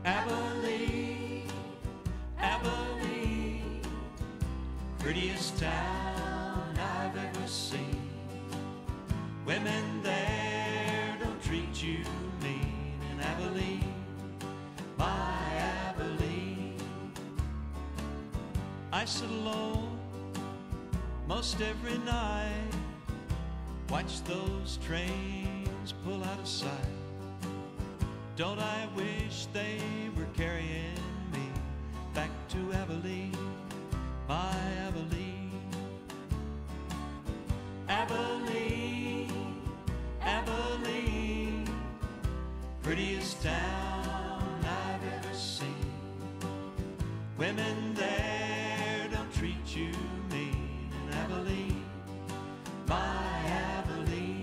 Abilene, Abilene, prettiest town I've ever seen. Women there don't treat you mean in Abilene, my Abilene. I sit alone most every night, watch those trains pull out of sight. Don't I wish they were carrying me back to Abilene, my Abilene. Abilene, Abilene, prettiest town I've ever seen. Women there don't treat you mean in Abilene, my Abilene.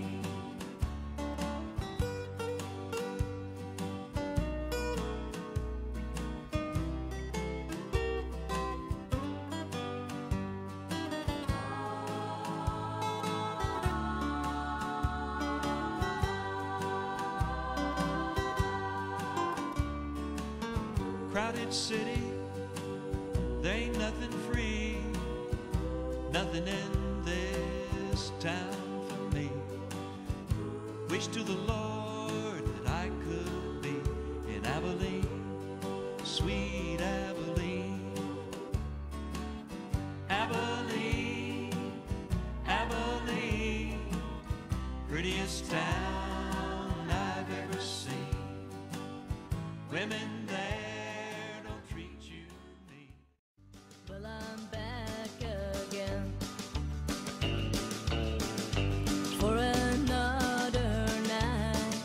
Crowded city, there ain't nothing free, nothing in this town for me. Wish to the Lord that I could be in Abilene, sweet Abilene. Abilene, Abilene, prettiest town I've ever seen. Women there don't treat you mean. Well, I'm back again for another night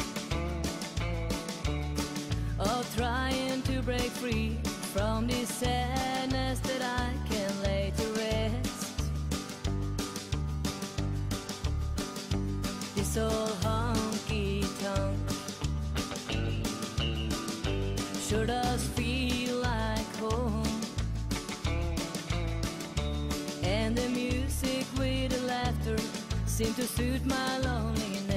of trying to break free from this sadness that I can't lay to rest. This old honky-tonk sure does feel like home, and the music with the laughter seem to suit my loneliness.